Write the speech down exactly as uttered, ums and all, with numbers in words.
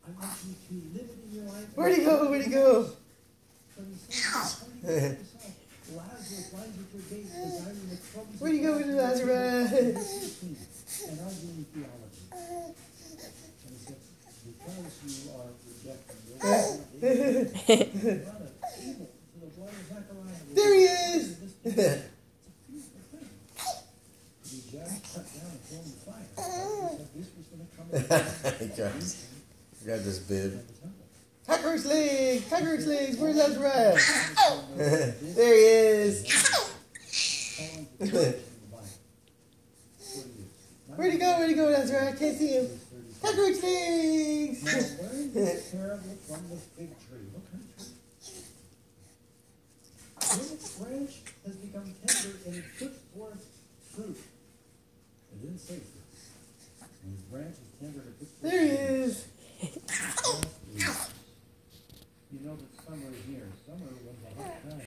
I want you to live it in your life. Where'd he go? Where'd he go? Lazarus lies at your gate, desiring the troubles. Where'd you go with Lazarus? And arguing theology. And he said, because you are rejecting your There he is! It's a beautiful thing. To be judged, cut down, and thrown in the fire. God said this was going to come in. Got this bib. Cockroach legs! Cockroach legs! Where's Lazarus? There he is! Where'd he go? Where'd he go, Lazarus? I can't see him. Cockroach legs! Now, learn this parable from this fig tree. What kind of tree? When its branch has become tender and it puts forth fruit. It didn't say fruit. When its branch is tender and it puts forth fruit. There he is! You know that summer is near. Summer was a hot time.